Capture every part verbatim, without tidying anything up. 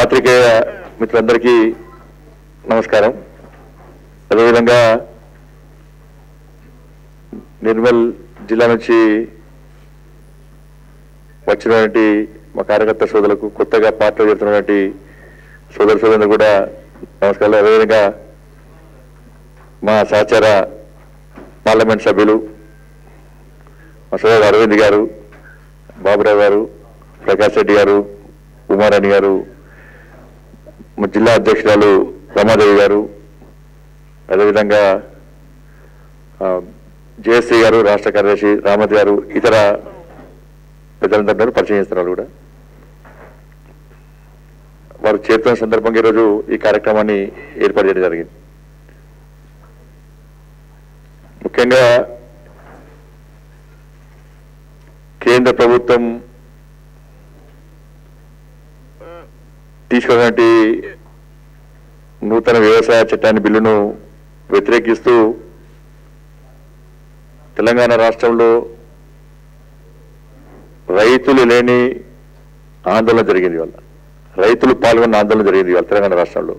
పాత్రికేయ మిత్రులందరికీ నమస్కారం. అదేవిధంగా నిర్మల్ జిల్లా నుంచి వచ్చినటువంటి మా కార్యకర్త సోదరులకు, కొత్తగా పార్టీలో చేరుతున్నటువంటి సోదర సోదరులు కూడా నమస్కారాలు. అదేవిధంగా మా సహచార పార్లమెంట్ సభ్యులు మా సోదరు అరవింద్ గారు, బాబురావు గారు, ప్రకాష్ రెడ్డి గారు, ఉమారాణి గారు, మా జిల్లా అధ్యక్షురాలు రమాదేవి గారు, అదేవిధంగా జేఎస్సీ గారు, రాష్ట్ర కార్యదర్శి రామత్ గారు, ఇతర పెద్దలందరూ పరిచయం చేస్తున్నారు కూడా. వారు చేరుతున్న సందర్భంగా ఈరోజు ఈ కార్యక్రమాన్ని ఏర్పాటు చేయడం జరిగింది. ముఖ్యంగా కేంద్ర ప్రభుత్వం తీసుకున్నటువంటి నూతన వ్యవసాయ చట్టాన్ని బిల్లును వ్యతిరేకిస్తూ తెలంగాణ రాష్ట్రంలో రైతులు లేని ఆందోళన జరిగింది. వాళ్ళ రైతులు పాల్గొన్న ఆందోళన జరిగింది వాళ్ళ తెలంగాణ రాష్ట్రంలో.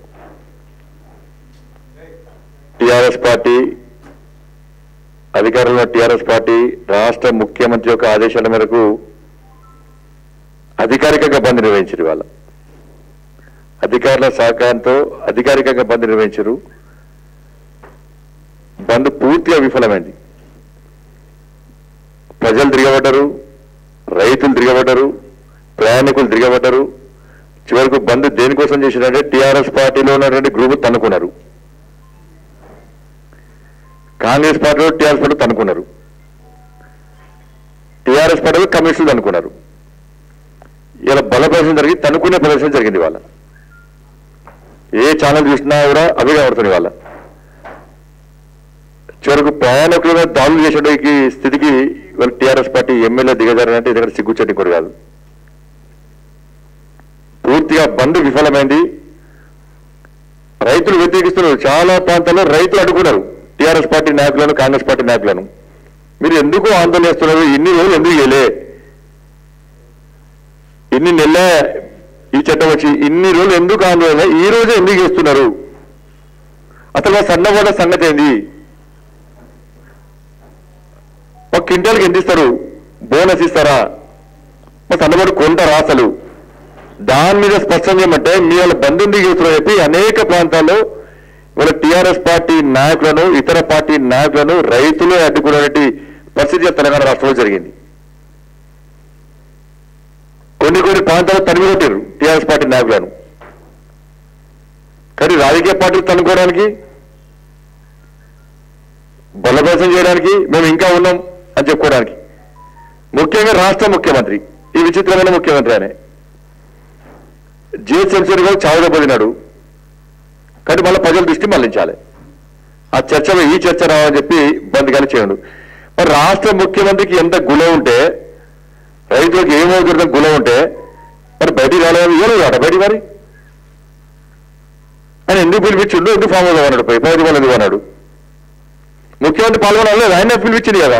టిఆర్ఎస్ పార్టీ అధికారంలో టిఆర్ఎస్ పార్టీ రాష్ట్ర ముఖ్యమంత్రి యొక్క ఆదేశాల మేరకు అధికారికంగా బంద్ నిర్వహించారు. వాళ్ళ అధికారుల సహకారంతో అధికారికంగా బంద్ నిర్వహించారు. బంద్ పూర్తిగా విఫలమైంది. ప్రజలు తిరగబడ్డారు, రైతులు తిరగబడ్డారు, ప్రయాణికులు తిరగబడ్డారు. చివరకు బంద్ దేనికోసం చేసినంటే టీఆర్ఎస్ పార్టీలో ఉన్నటువంటి గ్రూప్ తన్నుకున్నారు, కాంగ్రెస్ పార్టీలో టీఆర్ఎస్ పార్టీ తన్నుకున్నారు, టీఆర్ఎస్ పార్టీలో కమ్యూనిస్టులు తన్నుకున్నారు. ఇలా బల ప్రదర్శన జరిగి తన్నుకునే ప్రదర్శన జరిగింది. వాళ్ళ ఏ ఛానల్ చూసినా కూడా అవే కనబడుతుంది. వాళ్ళ చివరకు ప్రయాణికులుగా దాడులు చేసేటికి స్థితికి వాళ్ళ టీఆర్ఎస్ పార్టీ ఎమ్మెల్యే దిగజారంటే ఇది సిగ్గుచెట్టి కూడా కాదు. పూర్తిగా బంద్ విఫలమైంది. రైతులు వ్యతిరేకిస్తున్నారు. చాలా ప్రాంతాల్లో రైతులు అడ్డుకున్నారు టీఆర్ఎస్ పార్టీ నాయకులను, కాంగ్రెస్ పార్టీ నాయకులను. మీరు ఎందుకు ఆందోళన చేస్తున్నారు? ఇన్ని రోజులు ఎందుకు చేయలే? ఇన్ని నెలల ఈ చట్టం వచ్చి ఇన్ని రోజులు ఎందుకు ఆందోళన? ఈ రోజు ఎందుకు చేస్తున్నారు? అసలు సన్నబడ్డ సంగతి ఏంది? ఒక క్వింటాల్కి ఎంత ఇస్తారు? బోనస్ ఇస్తారా? మా సన్నబడి కొంటారా? అసలు దాని మీద స్పష్టం చేయమంటే మీ వాళ్ళ బంద్ ఎందుకు చేస్తున్నారు చెప్పి అనేక ప్రాంతాల్లో వాళ్ళ టీఆర్ఎస్ పార్టీ నాయకులను, ఇతర పార్టీ నాయకులను రైతులే అడ్డుకునేటువంటి పరిస్థితి తెలంగాణ రాష్ట్రంలో జరిగింది. కొన్ని కొన్ని ప్రాంతాలు తనివి కొట్టారు టీఆర్ఎస్ పార్టీ నాయకులను. కానీ రాజకీయ పార్టీలు తనుకోవడానికి, బలప్రదర్శన చేయడానికి మేము ఇంకా ఉన్నాం అని చెప్పుకోవడానికి, ముఖ్యంగా రాష్ట్ర ముఖ్యమంత్రి, ఈ విచిత్రమైన ముఖ్యమంత్రి అనే జిహెచ్ఎంసీ కూడా చావులో పొందినాడు. కానీ మళ్ళీ ప్రజల దృష్టి మళ్లించాలి. ఆ చర్చలో ఈ చర్చ రావని చెప్పి బంద్ కానీ చేయండు. మరి రాష్ట్ర ముఖ్యమంత్రికి ఎంత గుణ ఉంటే, రైతులకు ఏమవుతుందో గుణం ఉంటే మరి బయటికి రాలేదు. ఏమో అట బయటికి మరి ఆయన ఎందుకు పిలిపించిండు? ఎందుకు ఫామ్ అవుదాం అన్నాడు? పోయి పది వాళ్ళు ఎందుకు అన్నాడు? ముఖ్యమంత్రి పాల్గొనలేదు, ఆయన పిలిపించింది కదా.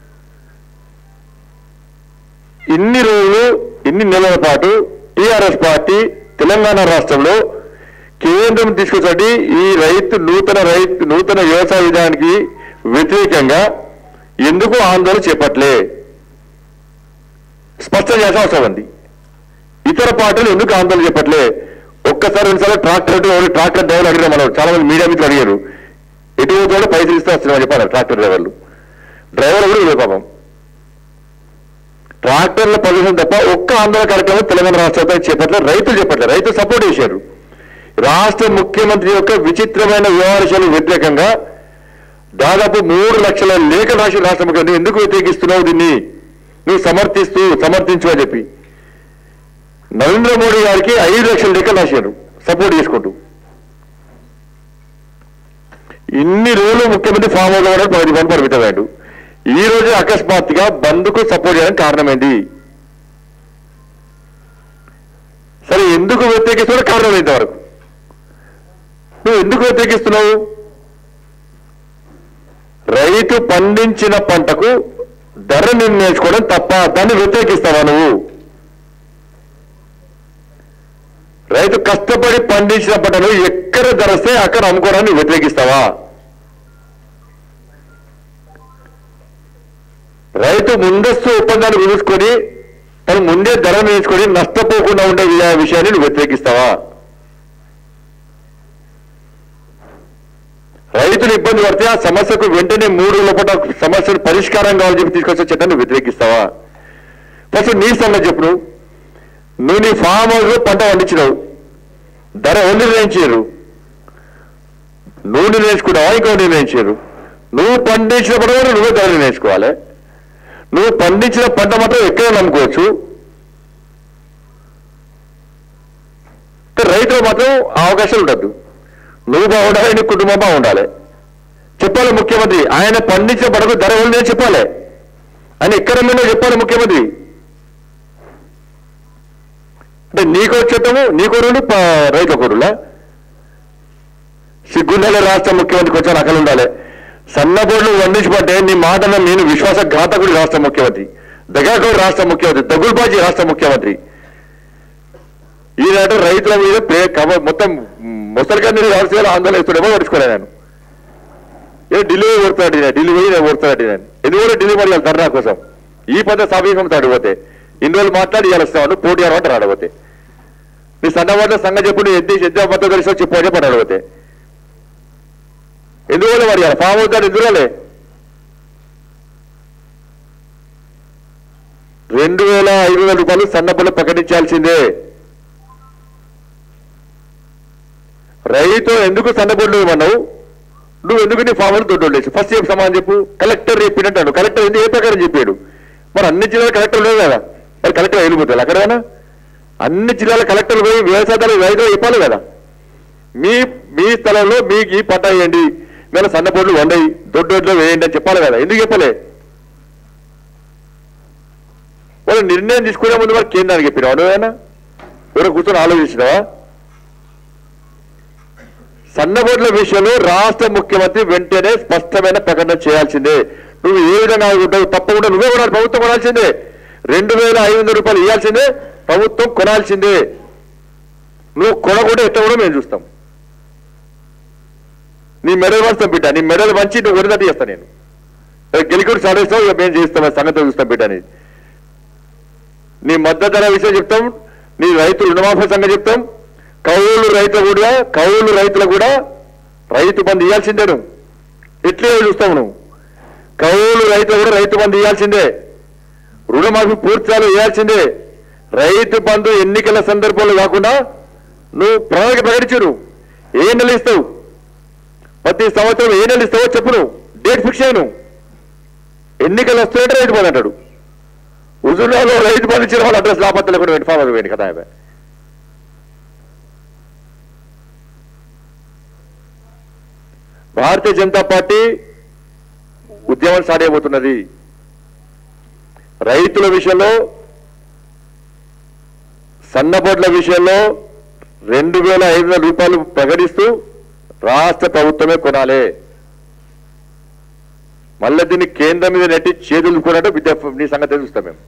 ఇన్ని రోజులు ఇన్ని నెలల పాటు టీఆర్ఎస్ పార్టీ తెలంగాణ రాష్ట్రంలో కేంద్రం తీసుకొచ్చి ఈ రైతు నూతన రైతు నూతన వ్యవసాయ విధానానికి వ్యతిరేకంగా ఎందుకు ఆందోళన చేపట్టలే? స్పష్టం చేసే అవసరం ఉంది. ఇతర పార్టీలు ఎందుకు ఆందోళన చేపట్టలే? ఒక్కసారి రెండుసార్లు ట్రాక్టర్ ట్రాక్టర్ డ్రైవర్లు అడిగారు. మనం చాలా మంది మీడియా మిత్రులు అడిగారు, ఎటువంటి పైసలు ఇస్తే వస్తున్నామని చెప్పారు ట్రాక్టర్ డ్రైవర్లు. డ్రైవర్లు కూడా లేదు పాపం. ట్రాక్టర్ల ప్రదర్శన తప్ప ఒక్క ఆందోళన కార్యక్రమం తెలంగాణ రాష్ట్రంపై చేపట్టలేదు. రైతులు చెప్పట్లేదు, రైతులు సపోర్ట్ చేశారు. రాష్ట్ర ముఖ్యమంత్రి యొక్క విచిత్రమైన వ్యవహారాలకు వ్యతిరేకంగా దాదాపు మూడు లక్షల లేఖలు రాసి రాష్ట్ర ముఖ్యమంత్రి ఎందుకు వ్యతిరేకిస్తున్నావు, దీన్ని నువ్వు సమర్థిస్తూ సమర్థించు అని చెప్పి నరేంద్ర మోడీ గారికి ఐదు లక్షల లేఖలు రాశారు సపోర్ట్ చేసుకుంటూ. ఇన్ని రోజులు ముఖ్యమంత్రి ఫామ్ అవుతాడు, పది మంది పరిమితమయ్యాడు. ఈ రోజు అకస్మాత్తుగా బంద్కు సపోర్ట్ చేయడానికి కారణమైంది. సరే, ఎందుకు వ్యతిరేకిస్తున్నావు? కారణం ఇంతవరకు నువ్వు ఎందుకు వ్యతిరేకిస్తున్నావు? రైతు పండించిన పంటకు ధర నిర్ణయించుకోవడం తప్ప, దాన్ని వ్యతిరేకిస్తావా నువ్వు? రైతు కష్టపడి పండించిన పంటను ఎక్కడ ధరస్తే అక్కడ అమ్ముకోవడాన్ని వ్యతిరేకిస్తావా? రైతు ముందస్తు ఒప్పందాన్ని కుదుర్చుకొని తను ముందే ధర నిర్ణయించుకొని నష్టపోకుండా ఉండే విషయాన్ని నువ్వు వ్యతిరేకిస్తావా? రైతులు ఇబ్బంది పడితే ఆ సమస్యకు వెంటనే మూడు లోపల సమస్యను పరిష్కారం కావాలని చెప్పి తీసుకొచ్చే చట్టాన్ని వ్యతిరేకిస్తావా? ఫస్ట్ నీ సంగతి చెప్పు. నువ్వు నువ్వు నీ ఫామ్ హౌస్ లో పంట పండించినావు, ధర ఎవరు నిర్ణయించారు? నువ్వు నిర్ణయించుకున్నావా? ఇంకో నిర్ణయించారు? నువ్వు పండించిన పంట కూడా నువ్వే ధర నిర్ణయించుకోవాలి. నువ్వు పండించిన పంట మాత్రం ఎక్కడ నమ్ముకోవచ్చు. రైతులు మాత్రం అవకాశాలు ఉండద్దు. నువ్వు బాగుండాలి, నీ కుటుంబం బాగుండాలి. చెప్పాలి ముఖ్యమంత్రి. ఆయన పండించిన పంటకు ధర ఎవరు చెప్పాలి. ఆయన ఎక్కడ ఉందో చెప్పాలి ముఖ్యమంత్రి. అంటే నీకో చట్టము, నీకో రెండు, రైతు కొరులా సిగ్గుండాలి. రాష్ట్ర ముఖ్యమంత్రికి వచ్చాను అక్కడ ఉండాలి. సన్నబోర్డులు వండించబట్టే నీ మాటను నేను విశ్వాసఘాతకుడు రాష్ట్ర ముఖ్యమంత్రి, దగాకోడు రాష్ట్ర ముఖ్యమంత్రి, దగుల్బాజీ రాష్ట్ర ముఖ్యమంత్రి. ఈనాడు రైతుల మీద ప్రే కవ మొత్తం ముసలికన్నీ వ్యవసాయాలు ఆందోళన ఇస్తుండేమో పడుచుకోలే. నేను ఏ ఢిల్లీ ఓడుతాడు, ఢిల్లీ పోయి నేను ఓడుతాడు. నేను ఎందుకంటే ఢిల్లీ మరి ధర్నా కోసం ఈ పద్ధతి సమీపంతో అడిగిపోతే ఇన్ని రోజులు మాట్లాడి ఇవ్వాల్స్తాను పోటీ అనమాట అడగపోతే నీ సన్నవాళ్ళ సంగతి చెప్పు. నీ ఎద్దు ఎద్దు మొత్తం కలిసి చెప్పు అని చెప్పి అడగపోతే ఎందువల్ల మరి ఫామ్ అవుతాడు? ఎందువల్లే రెండు వేల ఐదు వందల రూపాయలు సన్నబుల్ల ప్రకటించాల్సిందే. రైతు ఎందుకు సన్నబొడ్లు ఇవ్వన్నావు? నువ్వు ఎందుకు నీ ఫామ్ హౌస్ దొడ్డు వేసి ఫస్ట్ చెప్పు, సమాధానం చెప్పు. కలెక్టర్ చెప్పినట్టాడు. కలెక్టర్ ఎందుకు ఏ ప్రకారం చెప్పాడు? మరి అన్ని జిల్లాల కలెక్టర్ లేదు కదా, మరి కలెక్టర్ వెళ్ళిపోతారు అక్కడైనా? అన్ని జిల్లాల కలెక్టర్లు పోయి వ్యవసాయాలు రైతులు చెప్పాలి కదా. మీ మీ స్థలంలో మీకు ఈ పంట వేయండి, మేము సన్నబొడ్లు వండయి దొడ్డొడ్లో వేయండి అని చెప్పాలి కదా. ఎందుకు చెప్పలే? వాళ్ళు నిర్ణయం తీసుకునే ముందు మరి కేంద్రానికి చెప్పినావా? నువ్వేనా ఎవరో కూర్చొని ఆలోచించినావా? సన్నబొడ్ల విషయంలో రాష్ట్ర ముఖ్యమంత్రి వెంటనే స్పష్టమైన ప్రకటన చేయాల్సిందే. నువ్వు ఏ విధంగా ఉంటావు తప్పకుండా నువ్వే కొనాలి, ప్రభుత్వం కొనాల్సిందే. రెండు వేల ఐదు వందల రూపాయలు ఇవ్వాల్సిందే, ప్రభుత్వం కొనాల్సిందే. నువ్వు కొనకుండా ఎట్లా కూడా మేము చూస్తాం. నీ మెడల్ వంచుతాం బిడ్డ, నీ మెడల్ వంచి నువ్వు కొనిదట్టు చేస్తా. నేను గెలికూరు సాధిస్తావు, ఇక మేము చేస్తాం, సంగతి చూస్తాం బిడ్డ అనేది. నీ మద్దతు ధర విషయం చెప్తాం, నీ రైతు రుణమాఫీ సంగతి చెప్తాం. కౌలు రైతులు కూడా కౌలు రైతులు కూడా రైతు బంధు ఇవ్వాల్సిందే. నువ్వు ఎట్లే చూస్తావు. నువ్వు కౌలు రైతులు కూడా రైతు బంధు ఇవ్వాల్సిందే. రుణమాఫీ పూర్తిగా ఇవ్వాల్సిందే. రైతు బంధు ఎన్నికల సందర్భంలో కాకుండా నువ్వు ప్రణాళిక ప్రకటించు. ఏ నెల ఇస్తావు? ప్రతి సంవత్సరం ఏ నెల ఇస్తావో చెప్పు. నువ్వు డేట్ ఫిక్స్ అయ్యి. నువ్వు ఎన్నికలు వస్తుంటే రైతు బంధు అంటాడు. హుజూర్లో రైతు బంధు ఇచ్చిన వాళ్ళు అడ్రస్ లాభాలు లేకుండా వెంట ఫామ్ అయిపోయింది కదా. భారతీయ జనతా పార్టీ ఉద్యమం స్టార్ట్ అయిపోతున్నది. రైతుల విషయంలో, సన్నబొడ్ల విషయంలో రెండు వేల ఐదు వందల రూపాయలు ప్రకటిస్తూ రాష్ట్ర ప్రభుత్వమే కొనాలి. మళ్ళీ దీన్ని కేంద్రం మీద నెట్టి చేతులు కొనట్టు విద్యా నీ సంగతి చూస్తాం మేము.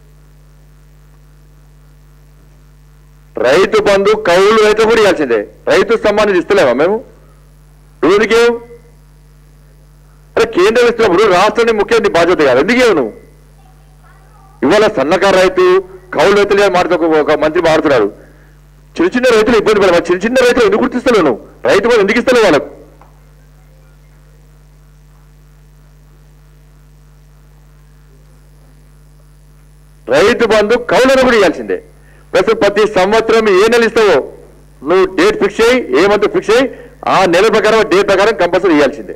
రైతు బంధు కౌలు రైతు కూడా ఇవ్వాల్సిందే. రైతు సమ్మానం ఇస్తలేమా మేము? ఎందుకే? అరే కేంద్రం ఇస్తున్నప్పుడు రాష్ట్రాన్ని ముఖ్యమంత్రి బాధ్యత కాదు. ఎందుకే నువ్వు ఇవాళ సన్నకారు రైతు కౌలు రైతులే మారుతూ ఒక మంత్రి మారుతున్నాడు. చిన్న చిన్న రైతులు ఇబ్బంది పడవాలి. చిన్న చిన్న రైతులు ఎందుకు గుర్తిస్తలేవు? నువ్వు రైతు బంధు ఎందుకు ఇస్తలేవు వాళ్ళకు? రైతు బంధు కౌలను కూడా ఇవ్వాల్సిందే. ప్రస్తుతం ప్రతి సంవత్సరం ఏ నెల ఇస్తావో నువ్వు డేట్ ఫిక్స్ అయ్యి, ఏ మంత్ ఫిక్స్ అయ్యి ఆ నెల ప్రకారం డేట్ ప్రకారం కంపల్సరీ ఇవ్వాల్సిందే.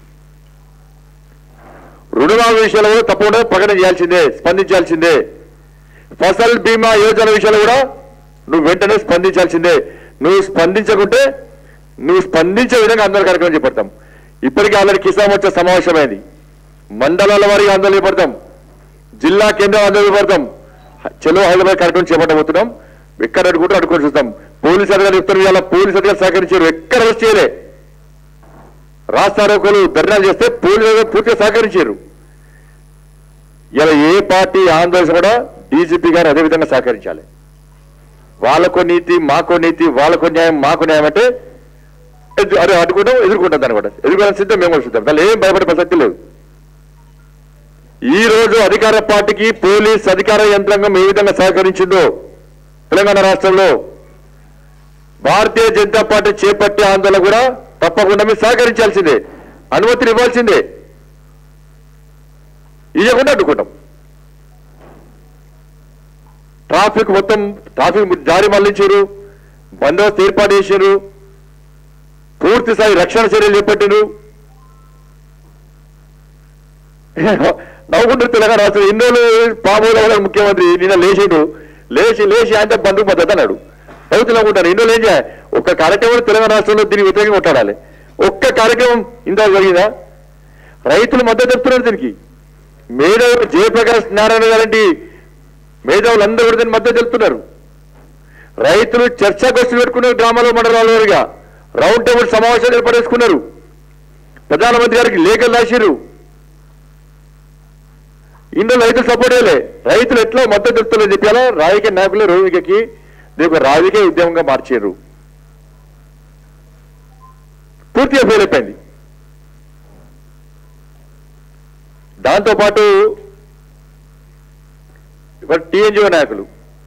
రుణమాఫీ విషయాలు కూడా తప్పకుండా ప్రకటన చేయాల్సిందే, స్పందించాల్సిందే. ఫసల్ బీమా యోజన విషయాలు కూడా నువ్వు వెంటనే స్పందించాల్సిందే. నువ్వు స్పందించకుంటే నువ్వు స్పందించే విధంగా ఆందోళన కార్యక్రమం చేపడతాం. ఇప్పటికీ ఆల్రెడీ కిసాన్ మోర్చా సమావేశమైంది. మండలాల వారికి ఆందోళన చేపడతాం, జిల్లా కేంద్రం ఆందోళన చేపడతాం. చెలో హైదరాబాద్ కార్యక్రమం చేపట్టబోతున్నాం. ఎక్కడ అడుగుంటే అడుగుని చూస్తాం. పోలీసు అధికారులు చెప్తారు, ఇలా పోలీసు అధికారులు సహకరించారు, ఎక్కడ అరెస్ట్ చేయలే. రాష్ట్ర ఆరోగ్యాలు ధర్నాలు చేస్తే పోలీసు పూర్తిగా సహకరించారు. ఇలా ఏ పార్టీ ఆందోళన కూడా డీజీపీ గారు అదేవిధంగా సహకరించాలి. వాళ్ళకో నీతి మాకో నీతి, వాళ్ళకో న్యాయం మాకో న్యాయం అంటే అదే అడ్డుకుంటాం, ఎదుర్కొంటాం. దాన్ని కూడా ఎదుర్కోవడం సిద్ధం, మేము కూడా సిద్ధం. దాన్ని ఏం భయపడే ప్రసక్తి లేదు. ఈ రోజు అధికార పార్టీకి పోలీస్ అధికార యంత్రాంగం ఏ విధంగా సహకరించిందో తెలంగాణ రాష్ట్రంలో భారతీయ జనతా పార్టీ చేపట్టే ఆందోళన కూడా తప్పకుండా మీరు సహకరించాల్సిందే, అనుమతిని ఇవ్వాల్సిందే. ఇవ్వకుండా అడ్డుకుంటాం. ట్రాఫిక్ మొత్తం ట్రాఫిక్ దారి మళ్లించారు, బందోబస్తు ఏర్పాటు చేశారు, పూర్తి స్థాయి రక్షణ చర్యలు చేపట్టారు. నవ్వుకుంటారు తెలంగాణ రాష్ట్రం. ఎన్నో పాముల ముఖ్యమంత్రి నిన్న లేచిండు, లేచి లేచి ఆయన బంధుకు మద్దతు అన్నాడు. రైతులు నవ్వుకుంటారు. ఎన్నో లేచి ఒక్క కార్యక్రమం తెలంగాణ రాష్ట్రంలో దీనికి వ్యతిరేకంగా కొట్టాడాలి. ఒక్క కార్యక్రమం ఇంత జరిగిందా? రైతులు మద్దతు చెప్తున్నారు దీనికి. మేధావులు జయప్రకాష్ నారాయణ గారంటి మేధావులందరూ కూడా దీన్ని మద్దతు తెలుపుతున్నారు. రైతులు చర్చాగోష్ఠి పెట్టుకున్నారు, గ్రామాల మండలాల వారిగా రౌండ్ టేబుల్ సమావేశాలు ఏర్పడేసుకున్నారు. ప్రధానమంత్రి గారికి లేఖలు రాశారు. ఇందులో రైతులు సపోర్ట్ అయ్యలే. రైతులు ఎట్లా మద్దతు తెలుపుతారని చెప్పాలా రాజకీయ నాయకులు రోగికి దీనికి రాజకీయ ఉద్యమంగా మార్చారు. పూర్తిగా ఫెయిల్ అయిపోయింది. దాంతోపాటు ఇవాళ టీఎన్జిఓ నాయకులు,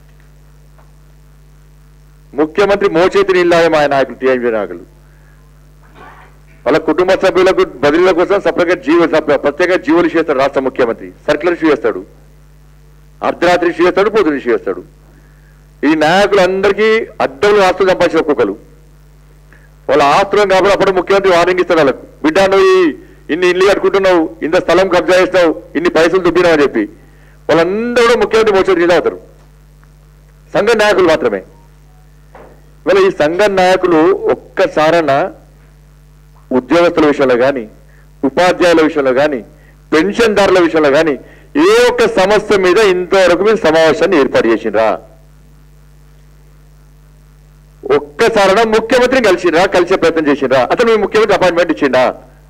ముఖ్యమంత్రి మోచేతి నీళ్ళాయం ఆయన నాయకులు, టీఎన్జిఓ నాయకులు వాళ్ళ కుటుంబ సభ్యులకు బదిలీల కోసం సపరేట్గా జీవో ప్రత్యేక జీవోలు ఇష్యూ చేస్తాడు రాష్ట్ర ముఖ్యమంత్రి. సర్క్యులర్ ఇష్యూ చేస్తాడు, అర్ధరాత్రి ఇష్యూ చేస్తాడు, పొద్దున ఇష్యూ చేస్తాడు. ఈ నాయకులందరికీ అద్దెలు ఆస్తులు సంపాదించిన ఒక్కొక్కరు వాళ్ళ ఆస్తులను కాబట్టి అప్పుడు ముఖ్యమంత్రి వార్నింగ్ ఇస్తాడు వాళ్ళకు, బిడ్డ నువ్వు ఇన్ని ఇల్లు కట్టుకుంటున్నావు, ఇంత స్థలం కబ్జా చేస్తావు, ఇన్ని పైసలు దుబ్బినావు అని చెప్పి వాళ్ళందరూ కూడా ముఖ్యమంత్రి మోచేతి నీళ్ళు అవుతారు. సంఘ నాయకులు మాత్రమే. ఇవాళ ఈ సంఘ నాయకులు ఒక్కసారన్నా ఉద్యోగస్తుల విషయంలో కానీ, ఉపాధ్యాయుల విషయంలో కానీ, పెన్షన్దారుల విషయంలో కానీ ఏ ఒక్క సమస్య మీద ఇంతవరకు మీరు సమావేశాన్ని ఏర్పాటు చేసిండ్రా? ఒక్కసారైనా ముఖ్యమంత్రిని కలిసిండ్రా? కలిసే ప్రయత్నం చేసిండ్రా? అతను మీ ముఖ్యమంత్రి అపాయింట్మెంట్ ఇచ్చిండా?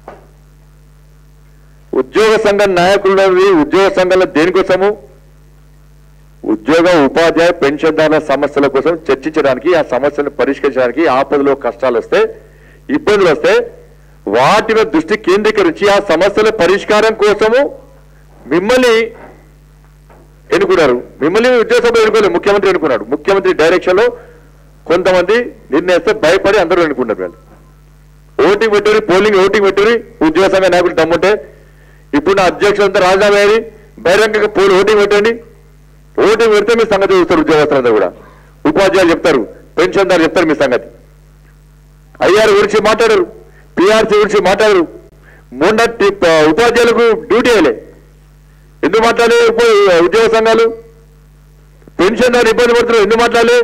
ఉద్యోగ సంఘం నాయకులు ఉద్యోగ సంఘంలో దేనికోసము? ఉద్యోగ ఉపాధ్యాయ పెన్షన్దారుల సమస్యల కోసం చర్చించడానికి, ఆ సమస్యలను పరిష్కరించడానికి, ఆపదలో కష్టాలు వస్తే, ఇబ్బందులు వస్తే వాటి మీద దృష్టి కేంద్రీకరించి ఆ సమస్యల పరిష్కారం కోసము మిమ్మల్ని ఎన్నుకున్నారు. మిమ్మల్ని ఉద్యోగ సభ ఎన్నుకోలేదు, ముఖ్యమంత్రి ఎన్నుకున్నాడు. ముఖ్యమంత్రి డైరెక్షన్ లో కొంతమంది నిర్ణయిస్తే భయపడి అందరూ ఎన్నుకున్నారు. వాళ్ళు ఓటింగ్ పెట్టుకుని, పోలింగ్ ఓటింగ్ పెట్టుకుని ఉద్యోగ సంఘ నాయకులు దమ్ముంటే ఇప్పుడు నా అధ్యక్షులంతా రాజీనామా అయ్యి బహిరంగంగా పోలి ఓటింగ్ పెట్టండి. ఓటింగ్ పెడితే మీ సంగతి చూస్తారు ఉద్యోగస్తులందరూ కూడా. ఉపాధ్యాయులు చెప్తారు, పెన్షన్దారు చెప్తారు మీ సంగతి. ఐఆర్ గురించి మాట్లాడరు, పిఆర్సీ గురించి మాట్లాడరు. మొన్న ఉపాధ్యాయులకు డ్యూటీ అయ్యలే, ఎందుకు మాట్లాడలే? ఉద్యోగ సంఘాలు పెన్షన్దారు ఇబ్బంది పడుతున్నారు, ఎందుకు మాట్లాడలే?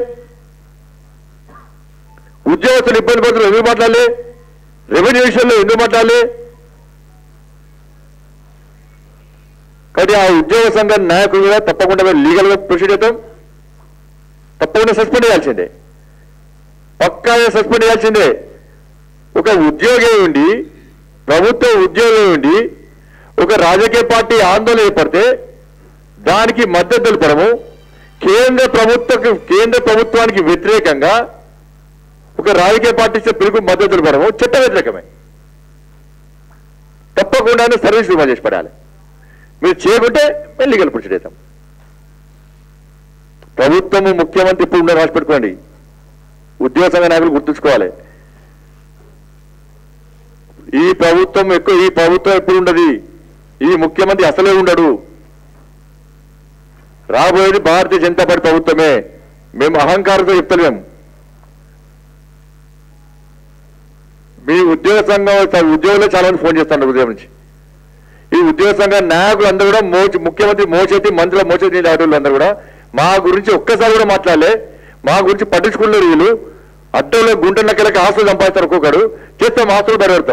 ఉద్యోగస్తులు ఇబ్బంది పడుతున్నారు, ఎందుకు మాట్లాడలే? రెవెన్యూ విషయంలో ఎందుకు మాట్లాడలే? కాబట్టి ఆ ఉద్యోగ సంఘ నాయకులు కూడా తప్పకుండా మీరు లీగల్ గా ప్రొసీడ్ అవుతాం, తప్పకుండా సస్పెండ్ చేయాల్సిందే, పక్కాగా సస్పెండ్ చేయాల్సిందే. ఒక ఉద్యోగి ఉండి, ప్రభుత్వ ఉద్యోగి ఉండి ఒక రాజకీయ పార్టీ ఆందోళన ఏర్పడితే దానికి మద్దతు తెలపడము, కేంద్ర ప్రభుత్వ కేంద్ర ప్రభుత్వానికి వ్యతిరేకంగా ఒక రాజకీయ పార్టీ పిలుపు మద్దతు తెలపడము చట్ట వ్యతిరేకమే. తప్పకుండానే సర్వీస్ రిమాండ్ చేసి పడాలి. మీరు చేయకుంటే మేము లీగల్ ప్రొసీడ్ అవుతాం. ప్రభుత్వము ముఖ్యమంత్రి ఇప్పుడు ఉన్న రాసి పెట్టుకోండి. ఉద్యోగ సంఘ నాయకులు గుర్తుంచుకోవాలి, ఈ ప్రభుత్వం ఎక్కువ ఈ ప్రభుత్వం ఎప్పుడు ఉండదు, ఈ ముఖ్యమంత్రి అసలే ఉండడు. రాబోయేది భారతీయ జనతా పార్టీ ప్రభుత్వమే. మేము అహంకారంతో చెప్తలేము. మీ ఉద్యోగ సంఘం ఉద్యోగులే చాలా మంది ఫోన్ చేస్తున్నారు ఉదయం నుంచి. ఈ ఉద్యోగ సంఘ నాయకులు అందరూ కూడా మోచి ముఖ్యమంత్రి మోచేతి, మంత్రుల మోచేతి ఆటోళ్ళు అందరూ కూడా మా గురించి ఒక్కసారి కూడా మాట్లాడలే, మా గురించి పట్టించుకున్నారు. వీళ్ళు అడ్డంలో గుంట నక్కలకి ఆస్తులు సంపాదిస్తారు, ఒక్కొక్కడు చేస్తే మా ఆస్తులు బయటపెడతాం.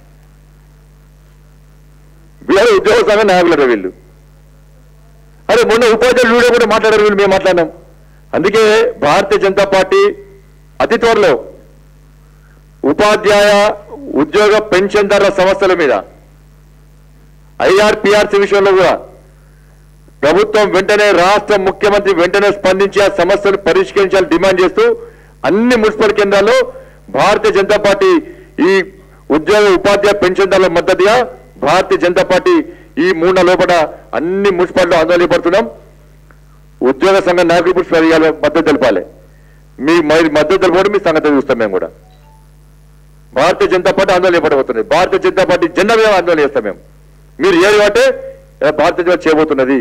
వీళ్ళు ఉద్యోగ సంఘ నాయకులరా వీళ్ళు. అరే మొన్న ఉపాధ్యాయులు వీడియో కూడా మాట్లాడారు, వీళ్ళు మేము మాట్లాడినాం. అందుకే భారతీయ జనతా పార్టీ అతి త్వరలో ఉపాధ్యాయ ఉద్యోగ పెన్షన్దారుల సమస్యల మీద, ఐఆర్పిఆర్సీ విషయంలో కూడా ప్రభుత్వం వెంటనే రాష్ట్ర ముఖ్యమంత్రి వెంటనే స్పందించి ఆ సమస్యలు పరిష్కరించాలని డిమాండ్ చేస్తూ అన్ని మున్సిపల్ కేంద్రాల్లో భారతీయ జనతా పార్టీ ఈ ఉద్యోగ ఉపాధ్యాయ పెన్షన్దారుల మద్దతుగా భారతీయ జనతా పార్టీ ఈ మూడు నెలల లోపల అన్ని మున్సిపాలిటీలో ఆందోళన పడుతున్నాం. ఉద్యోగ సంఘ నాయకులు మద్దతు తెలపాలి. మీ మద్దతు తెలపడం మీ సంగతి చూస్తాం. మేము కూడా భారతీయ జనతా పార్టీ ఆందోళన చేపట్టబోతుంది. భారతీయ జనతా పార్టీ జెండా మేము ఆందోళన చేస్తాం. మేము మీరు ఏది అంటే భారతీయ జనతా చేయబోతున్నది.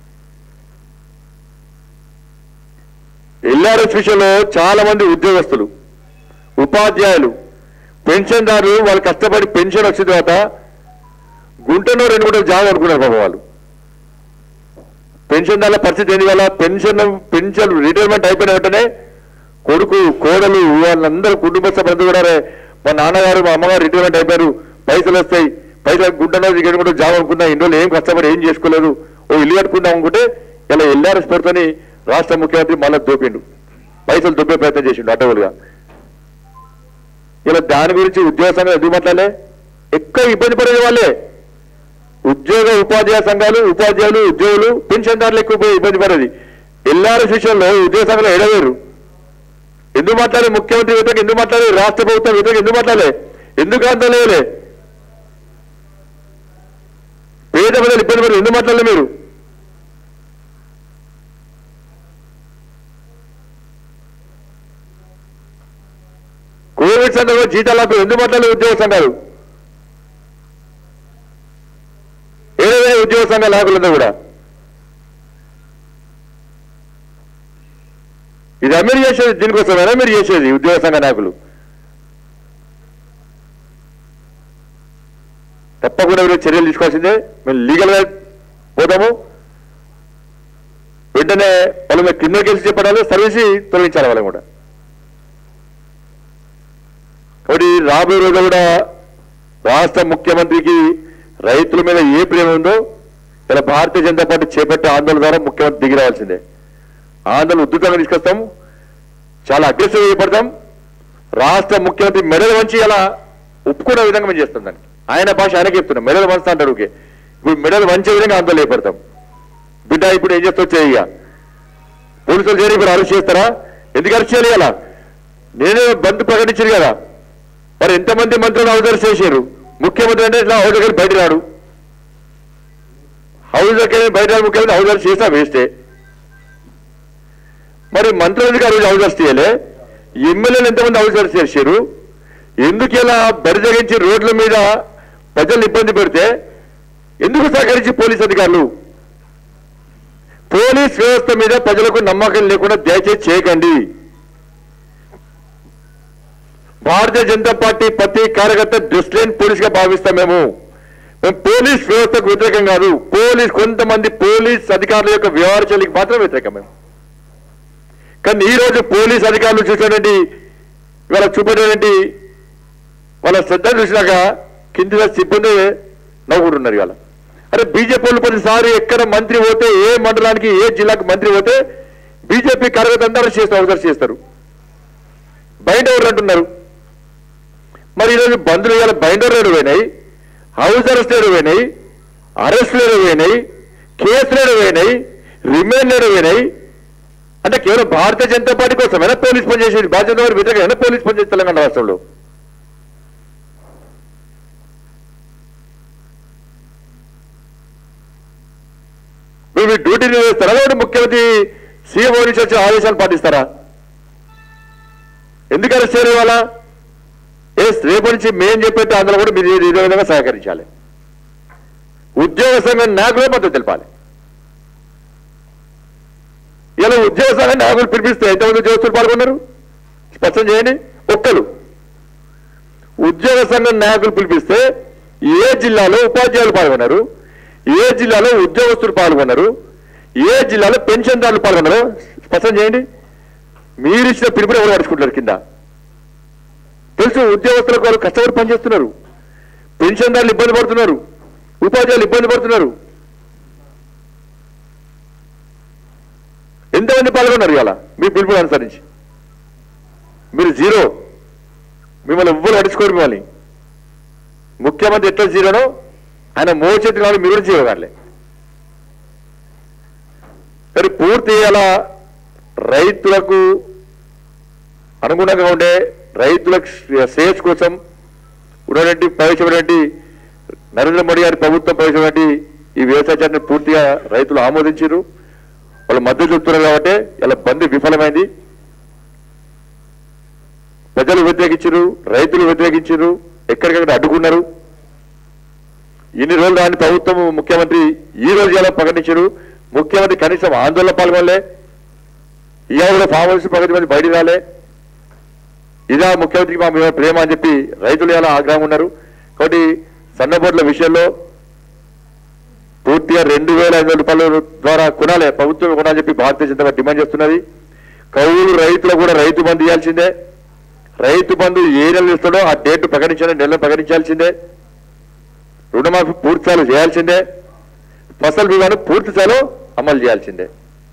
ఎల్ఆర్ఎస్ విషయంలో చాలా మంది ఉద్యోగస్తులు, ఉపాధ్యాయులు, పెన్షన్దారులు వాళ్ళు కష్టపడి పెన్షన్ వచ్చిన తర్వాత గుంటనో రెండు గుంటలు జాగా అనుకున్నారు బాబు. వాళ్ళు పెన్షన్దారుల పరిస్థితి ఏంటి? వల్ల పెన్షన్ పెన్షన్ రిటైర్మెంట్ అయిపోయిన వెంటనే కొడుకు, కోడలు, వాళ్ళందరూ కుటుంబ సభ్యులు కూడా మా నాన్నగారు మా అమ్మగారు రిటైర్మెంట్ అయిపోయారు, పైసలు వస్తాయి, పైసలు గుంటనో రెండు గుంటలు జాగా అనుకున్నా, ఇన్ని రోజులు ఏం కష్టపడి ఏం చేసుకోలేదు, ఓ ఇల్లు కట్టుకుందాం అనుకుంటే ఇలా ఎల్ఆర్ఎస్ పేరుతోని రాష్ట్ర ముఖ్యమంత్రి మళ్ళీ దోపిండు, పైసలు దొబ్బే ప్రయత్నం చేసిండు అడ్డవులుగా. ఇలా దాని గురించి ఉద్యోగ సంఘాలు ఎందుకు మాట్లాడలే? ఎక్కువ ఇబ్బంది పడేది వాళ్ళే. ఉద్యోగ ఉపాధ్యాయ సంఘాలు, ఉపాధ్యాయులు, ఉద్యోగులు, పెన్షన్దారులు ఎక్కువ ఇబ్బంది పడేది. ఎల్ఆర్ఎస్ విషయంలో ఉద్యోగ సంఘాలు ఎడవేరు. ఎందుకు మాట్లాడే? ముఖ్యమంత్రి వ్యతిరేక ఎందుకు మాట్లాడే? రాష్ట్ర ప్రభుత్వం వ్యతిరేక ఎందుకు మాట్లాడలే? ఎందుకు ఆందోళన? పేద ప్రజలు ఇబ్బంది పడేది ఎందుకు మాట్లాడలే మీరు? కోవిడ్ సందర్భంలో జీతాలకు ఎందుకు మాట్లాడలేదు ఉద్యోగ సంఘాలు? ఏదైనా ఉద్యోగ సంఘాల నాయకులందరూ కూడా ఇది మీరు చేసేది దీనికోసమైనా మీరు చేసేది ఉద్యోగ సంఘ నాయకులు? తప్పకుండా మీరు చర్యలు తీసుకోవాల్సిందే. మేము లీగల్గా పోతాము. వెంటనే వాళ్ళు మేము క్రిమినల్ కేసు చెప్పడాలి, సర్వీసి తొలగించాలి వాళ్ళని కూడా. కాబట్టి రాబోయే రోజు కూడా రాష్ట్ర ముఖ్యమంత్రికి రైతుల మీద ఏ ప్రేమ ఉందో ఇలా భారతీయ జనతా పార్టీ చేపట్టే ఆందోళన ద్వారా ముఖ్యమంత్రి దిగి రావాల్సిందే. ఆందోళన ఉధృతంగా తీసుకొస్తాం, చాలా అగ్రెసివ్ చేయబడతాం. రాష్ట్ర ముఖ్యమంత్రి మెడలు వంచి అలా ఒప్పుకునే విధంగా మేము చేస్తాం. దానికి ఆయన భాష ఆయనకి చెప్తున్నాం. మెడలు వంచుతా అంటాడు. ఓకే, ఇప్పుడు మెడలు వంచే విధంగా ఆందోళన చేయబడతాం. బిడ్డ ఇప్పుడు ఏం చేస్తా చేయ పోలీసులు చేరి ఇప్పుడు అరెస్ట్ చేస్తారా? ఎందుకు అరెస్ట్ చేయాలి? అలా నేనే బంద్ ప్రకటించారు కదా, మరి ఎంతమంది మంత్రులు హౌజర్స్ చేశారు? ముఖ్యమంత్రి అంటే ఇట్లా హౌజర్ వెళ్ళి బయట రాడు, హౌజర్కి బయట రాడు. ముఖ్యమంత్రి హౌజర్స్ చేసినా వేస్టే. మరి మంత్రులకి ఆ రోజు హౌజర్స్ చేయలే, ఎమ్మెల్యేలు ఎంతమంది హౌజర్స్ చేశారు? ఎందుకు ఇలా బరిజగించి రోడ్ల మీద ప్రజలు ఇబ్బంది పెడితే ఎందుకు సహకరించి పోలీస్ అధికారులు? పోలీస్ వ్యవస్థ మీద ప్రజలకు నమ్మకం లేకుండా దయచేసి చేయకండి. భారతీయ జనతా పార్టీ ప్రతి కార్యకర్త డిస్ట్రెంట్ పోలీస్ గా భావిస్తాం. మేము మేము పోలీస్ వ్యవస్థకు వ్యతిరేకం కాదు. పోలీస్ కొంతమంది పోలీస్ అధికారుల యొక్క వ్యవహార శైలికి మాత్రం వ్యతిరేకం మేము. కానీ ఈ రోజు పోలీస్ అధికారులు చూసినటువంటి ఇవాళ చూపేటువంటి వాళ్ళ శ్రద్ధ చూసినాక కింది సిబ్బంది నవ్వుకుంటున్నారు. ఇవాళ అరే బీజేపీ వాళ్ళు ప్రతిసారి ఎక్కడ మంత్రి పోతే, ఏ మండలానికి ఏ జిల్లాకు మంత్రి పోతే బీజేపీ కార్యకర్త అందరూ చేస్తారు, అవసరం చేస్తారు. బయట ఎవరు అంటున్నారు? మరి ఈరోజు బంధువులు ఇవాళ బైండర్ రేడు పోయినాయి, హౌస్ అరెస్ట్ రేడు పోయినాయి, అరెస్ట్ రేడు పోయినాయి, కేసు రేడు పోయినాయి, రిమైండ్ రేడు పోయినాయి. అంటే కేవలం భారతీయ జనతా పార్టీ కోసమైనా పోలీస్ పనిచేసేది? భారతీయ జనతా పార్టీ వ్యతిరేకమైనా పోలీస్ పనిచేసి తెలంగాణ రాష్ట్రంలో మీరు డ్యూటీ నిర్వహిస్తారా? లేకపోతే ముఖ్యమంత్రి సీఎం నుంచి వచ్చే ఆదేశాలు పాటిస్తారా? ఎందుకు అరెస్ట్ చేయరు? ఇవాళ ఏ రేపు నుంచి మేం చెప్పేట్టు అందులో కూడా మీరు ఇదే విధంగా సహకరించాలి. ఉద్యోగ సంఘం నాయకులే మద్దతు తెలపాలి. ఇలా ఉద్యోగ సంఘం నాయకులు పిలిపిస్తే ఎంతమంది ఉద్యోగస్తులు పాల్గొన్నారు? స్పష్టం చేయండి. ఒక్కరు ఉద్యోగ సంఘం నాయకులు పిలిపిస్తే ఏ జిల్లాలో ఉపాధ్యాయులు పాల్గొన్నారు, ఏ జిల్లాలో ఉద్యోగస్తులు పాల్గొన్నారు, ఏ జిల్లాలో పెన్షన్దారులు పాల్గొన్నారు? స్పష్టం చేయండి. మీరు ఇచ్చిన పిలుపుని ఎవరు పడుచుకుంటారు? కింద తెలుసు ఉద్యోగస్తులకు వాళ్ళు కష్టపడి పనిచేస్తున్నారు, పెన్షన్దారులు ఇబ్బంది పడుతున్నారు, ఉపాధ్యాయులు ఇబ్బంది పడుతున్నారు. ఎంతమంది పాల్గొన్నారు ఇవాళ మీ పిలుపుని అనుసరించి? మీరు జీరో. మిమ్మల్ని ఎవ్వరు పడుచుకోరు. మిమ్మల్ని ముఖ్యమంత్రి ఎట్లా జీరోనో ఆయన మోచేతి కాదు, మీరు కూడా జీరో కాలే. మరి పూర్తి అలా రైతులకు అనుగుణంగా ఉండే రైతులకు శ్రేయస్ కోసం ఉన్నటువంటి ప్రవేశమైనటువంటి నరేంద్ర మోడీ గారి ప్రభుత్వం ప్రవేశమైనటువంటి ఈ వ్యవసాయ చట్టాన్ని పూర్తిగా రైతులు ఆమోదించారు, వాళ్ళు మద్దతు చెప్తున్నారు కాబట్టి ఇలా బంద్ విఫలమైంది. ప్రజలు వ్యతిరేకించారు, రైతులు వ్యతిరేకించారు, ఎక్కడికక్కడ అడ్డుకున్నారు. ఇన్ని రోజులు రాని ప్రభుత్వం ముఖ్యమంత్రి ఈ రోజు ఎలా ప్రకటించారు. ముఖ్యమంత్రి కనీసం ఆందోళన పాల్గొనలే, ఇక కూడా ఫామ్ హౌస్ ప్రగతి మంది బయటికి రాలే. ఇదా ముఖ్యమంత్రికి మా మీద ప్రేమ అని చెప్పి రైతులు ఎలా ఆగ్రహం ఉన్నారు. కాబట్టి సన్నబోట్ల విషయంలో పూర్తిగా రెండు వేల ఐదు వందల రూపాయల ద్వారా కొనాలి, ప్రభుత్వం కొనాలని చెప్పి భారతీయ జనతా పార్టీ డిమాండ్ చేస్తున్నది. కౌలు రైతులకు కూడా రైతు బంధు ఇవ్వాల్సిందే. రైతు బంధు ఏ నెల ఇస్తాడో ఆ డేట్ ప్రకటించాలి, నెలలో ప్రకటించాల్సిందే. రుణమాఫీ పూర్తి స్థాయిలో చేయాల్సిందే. ఫసల్ బీమాను పూర్తి స్థాయిలో అమలు చేయాల్సిందే.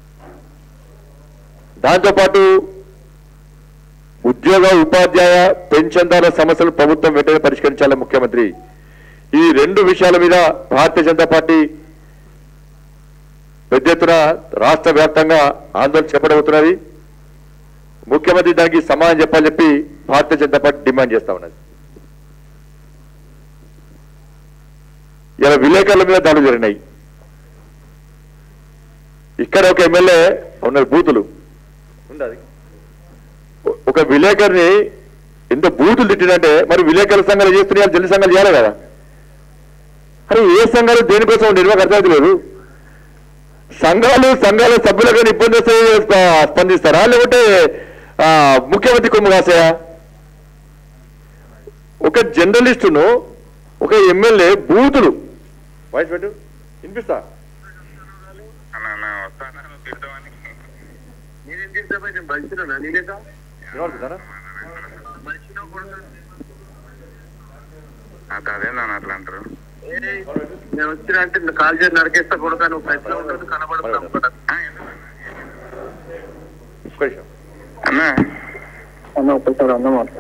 దాంతోపాటు ఉద్యోగ ఉపాధ్యాయ పెన్షన్దారుల సమస్యలు ప్రభుత్వం వెంటనే పరిష్కరించాలని ముఖ్యమంత్రి ఈ రెండు విషయాల మీద భారతీయ జనతా పార్టీ పెద్ద ఎత్తున రాష్ట్ర వ్యాప్తంగా ఆందోళన చేపట్టబోతున్నది. ముఖ్యమంత్రి దానికి సమాధానం చెప్పాలని చెప్పి భారతీయ జనతా పార్టీ డిమాండ్ చేస్తా ఉన్నది. ఇలా విలేకరుల మీద దాడులు జరిగినాయి. ఇక్కడ ఒక ఎమ్మెల్యే ఉన్నారు, బూతులు ఉండదు. ఒక విలేకరిని ఎంత బూతులు తిట్టినంటే మరి విలేకరుల సంఘాలు చేస్తున్నాయి, జల్లి సంఘాలు చేయాలి కదా. అరే ఏ సంఘాలు దేనికోసం నిర్వాహక అర్థం లేదు. సంఘాలు సంఘాల సభ్యులకు ఇబ్బంది వస్తే స్పందిస్తారా, లేకుంటే ముఖ్యమంత్రి కొమ్ము కాసాయా? ఒక జర్నలిస్టును ఒక ఎమ్మెల్యే బూతులు వాయిస్ పెట్టు వినిపిస్తా అదే నాన్న అట్లా అంటారు. నేను వచ్చిన అంటే కాల్ చేసి నరికేస్తా కొడతా, నువ్వు ప్రశ్న ఉండదు కనబడతా అన్నా అన్న ఒకసారి అన్న మాట్లాడు.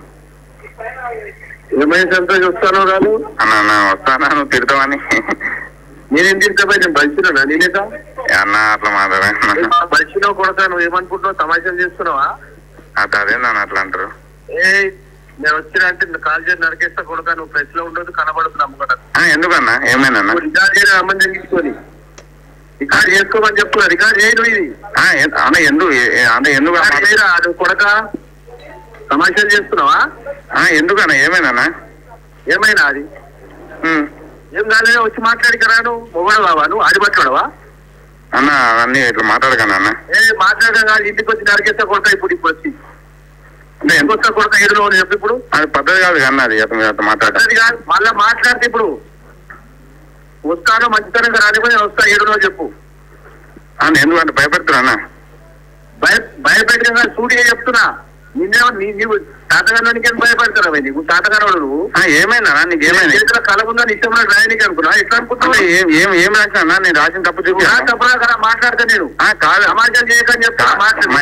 ఏమైనా సంతోషం వస్తానో కాదు అన్న వస్తానా, నువ్వు తిడతావని. నేనేం తిడతాయి, నేను బలిసినా నేనేదా అన్న అట్లా మాట్లాడే బలిసినావు కొడతా. నువ్వు ఏమనుకుంటున్నావు, తమాషాలు చేస్తున్నావా? అదే నాన్న అట్లా అంటారు. ఏ నేను వచ్చిన అంటే కాల్ చేసి నరికేస్తా కొడతా, నువ్వు ప్రెస్ లో ఉండదు కనబడుతున్నా అమ్మకట. ఎందుకన్నా ఏమైనా రికార్డ్ చేయడం అమ్మని తగ్గించుకొని రికార్డ్ చేసుకోమని చెప్తున్నా. రికార్డ్ చేయను ఇది అన్న, ఎందుకు అంటే ఎందుకు అది కొడక తమాషాలు చేస్తున్నావా? ఎందుకన్నా ఏమైనా ఏమైనా అది ఏం కాలేదా, వచ్చి మాట్లాడికరాను. మొగడు బావా నువ్వు ఆడిపట్టుడవా అన్న? అన్ని ఇట్లా మాట్లాడకన్నా అన్న. ఏ మాట్లాడక కాదు, ఇంటికి వచ్చి నరికేస్తా కొడతా. ఇప్పుడు ఇప్పుడు వచ్చి అంటే ఎంత వస్తా కొడతా ఏడులో చెప్పి. ఇప్పుడు అది పద్ధతి కాదు కన్నా, అది మాట్లాడేది కాదు. మళ్ళా మాట్లాడితే ఇప్పుడు వస్తానో మంచితనంగా రానిపోయి వస్తా ఏడులో చెప్పు. ఎందుకంటే భయపెడుతున్నా, భయ భయపెట్టిన సూటిగా చెప్తున్నా. నిన్నే నీవు తాతగారికి భయపడతారా? నీకు తాతగారు నువ్వు ఏమైనా నీకు ఏమైనా చేతిలో కలగుందా ఇష్టం రాయనికి అనుకున్నా? ఎట్లా అనుకుంటున్నా? ఏం ఏం రాసినా నేను రాసిన తప్పు చూపి తప్పుడా కదా మాట్లాడతా. నేను కాదు సమాజం చేయకని చెప్తా.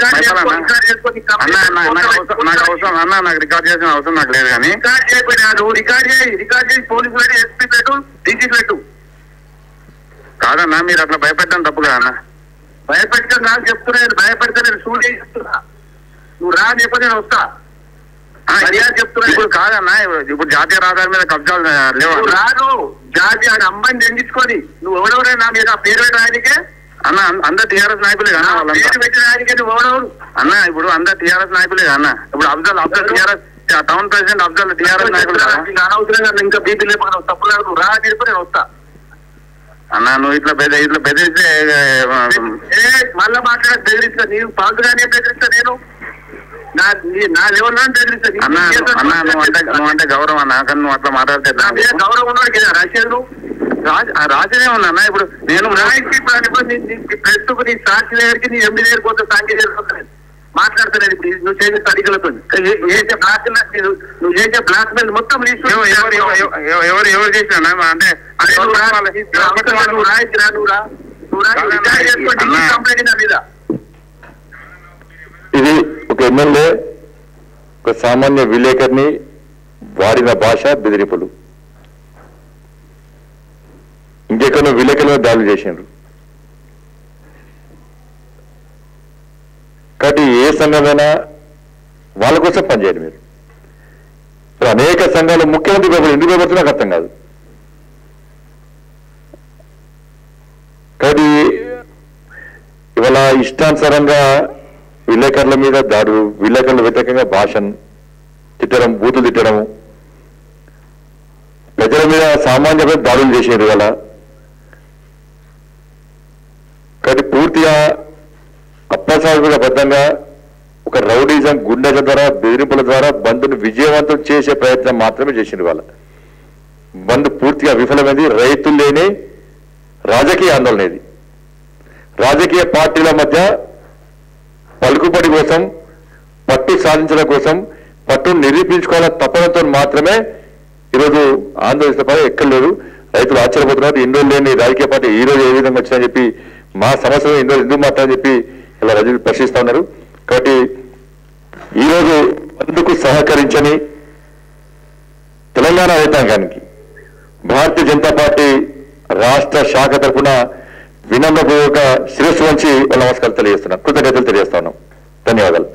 నాకు అవసరం అన్న, నాకు రికార్డ్ చేసిన అవసరం నాకు లేదు. కానీ రికార్డ్ చేయకపోయినా నువ్వు రికార్డ్ చేయి, రికార్డ్ చేసి పోలీసు పెట్టి ఎస్పీ పెట్టు, డీజీ పెట్టు. కాదన్నా మీరు అట్లా భయపెట్టడం తప్పు కదన్నా. భయపెట్టడం నాకు చెప్తున్నా, భయపెడితే నేను సూట్ చేసి చెప్తున్నా. నువ్వు రా అని చెప్పి నేను వస్తా చెప్తున్నా. ఇప్పుడు కాదన్నా, ఇప్పుడు జాతీయ రహదారి మీద కబ్జాలు లేవు. రాను జాతీయ అమ్మాయిని తెంగించుకొని నువ్వు ఎవడెవరైనా నా మీద పేరు పెట్టిన ఆయనకే అన్న. అందరు టీఆర్ఎస్ నాయకులే కదా పేరు పెట్టిన ఆయనకే నువ్వు ఎవడెవరు అన్న? ఇప్పుడు అందరు టీఆర్ఎస్ నాయకులే అన్న. ఇప్పుడు Afzal Afzal TRS town president Afzal TRS నాయకులు అనవసరంగా ఇంకా బీపీ లేకపోతే తప్పు లేదు. నువ్వు రా అని చెప్పి నేను వస్తా అన్న. నువ్వు ఇట్లా బెద ఇట్లా బెదిరిస్తే మళ్ళా మాట్లాడే బెదిరిస్తా. నీవు పాల్గానే బెదిరిస్తా. నేను నా నా లెవెల్ బెదిరిస్తా. నువ్వు అంటే గౌరవం అన్న, కానీ నువ్వు అట్లా మాట్లాడితే గౌరవం ఉన్నాడు కదా. రాసేది రాసేదే ఉన్నా. ఇప్పుడు నేను ప్రస్తుతం నీ సాక్షి దగ్గరికి నీ ఎండి దగ్గరికి పోతే సాంకేతిక మాట్లాడతాను. ఇప్పుడు నువ్వు చేసే తడికలతో చేసే బ్లాక్ నువ్వు చేసే బ్లాక్ మెయిల్ మొత్తం ఎవరు ఎవరు చేసినా అంటే నువ్వు రాయిరా నువ్వు రా నువ్వు రా కంప్లైంట్ నా మీద. ఇది ఒక ఎమ్మెల్యే ఒక సామాన్య విలేకరిని వాడిన భాష బెదిరింపులు. ఇంకెక్కడో విలేకరులను దాడులు చేసిండ్రు. ఏ సంఘమైనా వాళ్ళ కోసం పనిచేయండి మీరు. ఇప్పుడు అనేక సంఘాలు ముఖ్యమంత్రి భయపడి ఎందుకు భయపడుతున్నా నాకు అర్థం కాదు. కాబట్టి ఇవాళ ఇష్టానుసారంగా విలేకరుల మీద దాడులు, విలేకరుల వ్యతిరేకంగా భాషను తిట్టడం, బూతులు తిట్టడము, ప్రజల మీద సామాన్య దాడులు చేసేది ఇవాళ. కాబట్టి పూర్తిగా అప్రసాదిక బద్దంగా ఒక రౌడీజం, గుండెల ద్వారా, బెదిరింపుల ద్వారా బంద్ను విజయవంతం చేసే ప్రయత్నం మాత్రమే చేసింది వాళ్ళ. బంద్ పూర్తిగా విఫలమైంది. రైతులు లేని రాజకీయ ఆందోళన ఇది. రాజకీయ పార్టీల మధ్య పలుకుబడి కోసం, పట్టు సాధించడం కోసం, పట్టు నిరూపించుకోవాలని తప్పడంతో మాత్రమే ఈరోజు ఆందోళన పని ఎక్కడ లేదు. రైతులు ఆశ్చర్యపోతున్నారు. ఇన్ని రోజులు లేని రాజకీయ పార్టీ ఈ రోజు ఏ విధంగా వచ్చిందని చెప్పి, మా సమస్యలు ఇన్ని రోజులు ఎందుకు మాట్లాడని చెప్పి ఇలా రైతులు ప్రశ్నిస్తా ఉన్నారు. కాబట్టి ఈరోజు అందుకు సహకరించని తెలంగాణ రైతాంగానికి భారతీయ జనతా పార్టీ రాష్ట్ర శాఖ తరఫున వినమ్రపూర్వక శిరస్సు వంచి వాళ్ళ నమస్కారాలు తెలియజేస్తున్నాం, కృతజ్ఞతలు తెలియజేస్తా ఉన్నాం. ధన్యవాదాలు.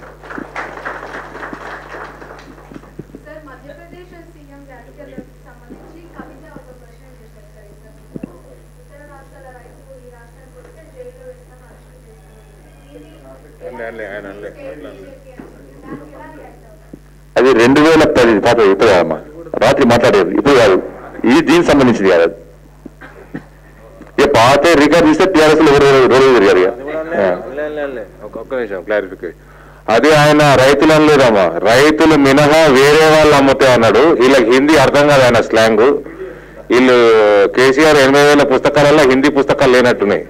అది రెండు వేల పది పాత ఇప్పుడు కాదమ్మా, రాత్రి మాట్లాడేది ఇప్పుడు కాదు, ఈ దీనికి సంబంధించింది కాదు. అది ఇక పాత రికార్డు చేస్తే టీఆర్ఎస్ లో రోజు తిరిగారు. ఒక్క నిమిషం క్లారిఫికేషన్. అది ఆయన రైతులను లేదమ్మా, రైతులు మినహా వేరే వాళ్ళు అమ్ముతే అన్నాడు. వీళ్ళకి హిందీ అర్థం కాదు ఆయన స్లాంగ్. వీళ్ళు కేసీఆర్ ఎనభై వేల పుస్తకాలలో హిందీ పుస్తకాలు లేనట్టున్నాయి.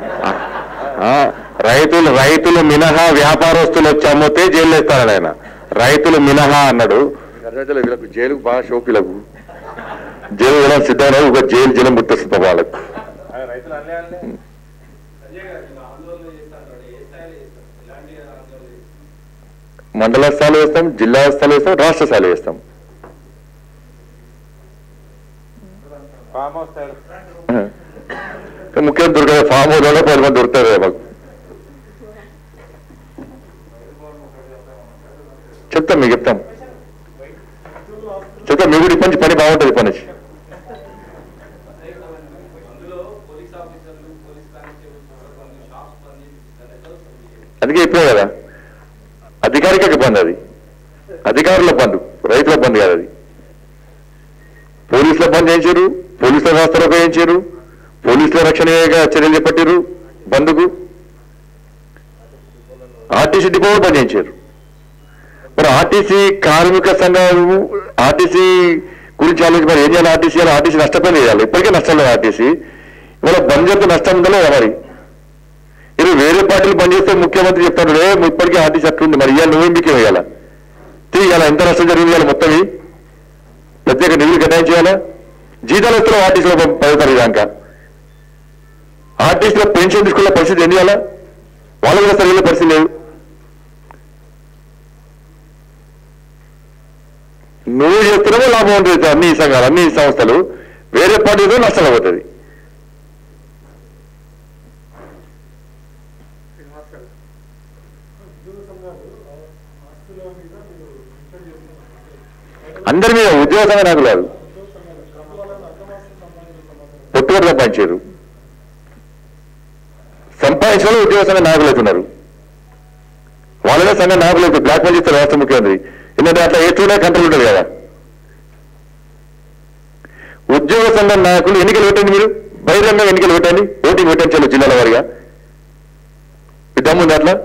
రైతులు రైతులు మినహా వ్యాపారస్తులు వచ్చి అమ్మితే జైలు వేస్తారని ఆయన. రైతులు మినహా అన్నాడు. వీళ్ళకు జైలుకు బాగా షోకులకు జైలు వెళ్ళడం సిద్ధంగా ఒక జైలు జనం గుర్తొస్తుంది వాళ్ళకు. మండల స్థాయిలో వేస్తాం, జిల్లా స్థాయిలో వేస్తాం, రాష్ట్ర స్థాయిలో వేస్తాం. ముఖ్యం దొరకదు, ఫామ్ హౌస్ పది మంది దొరుకుతారు మాకు. చెప్తాం, మీకు చెప్తాం చెప్తాం మీకు ఇప్పటి నుంచి పని బాగుంటుంది. పని అందుకే ఇప్పుడే కదా అధికారిక బంద్, అది అధికారుల బంద్, రైతుల బంద్ కాదు. అది పోలీసుల బంద్ చేయించారు, పోలీసుల వ్యవస్థలో చేయించారు, పోలీసుల రక్షణగా చర్యలు చేపట్టారు బంద్కు. ఆర్టీసీ డిపో బంద్ చేయించారు. మరి ఆర్టీసీ కార్మిక సంఘాలు ఆర్టీసీ గురించి ఆలోచించి మరి ఏం చేయాలి? ఆర్టీసీ ఆర్టీసీ నష్టపోయి చేయాలి. ఇప్పటికే నష్టం లేదు ఆర్టీసీ. ఇవాళ బంద్ చేస్తే నష్టం ఉందో లేదా? మరి ఇది వేరే పార్టీలు బంద్ చేస్తే ముఖ్యమంత్రి చెప్తాడు రే ఇప్పటికే ఆర్టీసీ అట్లుంది, మరి ఇవాళ నువ్వేం మీకు వేయాలా? తీయాలా? ఎంత నష్టం జరిగింది ఇవాళ? మొత్తం ప్రత్యేక నిధులు కేటాయించేయాలా? జీతాలు వస్తున్నాం ఆర్టీసీలో పదో తారీఖు దాకా. ఆర్టీసీలో పెన్షన్ తీసుకునే పరిస్థితి ఏం చేయాలా? వాళ్ళు కూడా సరిగ్గా పరిస్థితి లేదు. నువ్వు చేస్తున్నావో లాభం ఉంటుంది అన్ని సంఘాలు, అన్ని సంస్థలు. వేరే పార్టీతో నష్టం అవుతుంది. అందరి మీద ఉద్యోగ సంఘ నాయకులు కాదు, పొట్టుబడి సంపాదించారు. సంపాదించిన ఉద్యోగ సంఘ నాయకులు అవుతున్నారు. వాళ్ళనే సంఘ నాయకులు అవుతారు. బ్లాక్ మెయిల్ చేస్తారు రాష్ట్ర ముఖ్యమంత్రి. ఎందుకంటే అట్లా ఎట్లనే కంట్రోల్ ఉంటుంది కదా. ఉద్యోగ సంఘ నాయకులు ఎన్నికలు పెట్టండి, మీరు బహిరంగ ఎన్నికలు పెట్టండి, ఓటింగ్ పెట్టించాలి జిల్లాల వారిగా. దమ్ముంది అట్లా?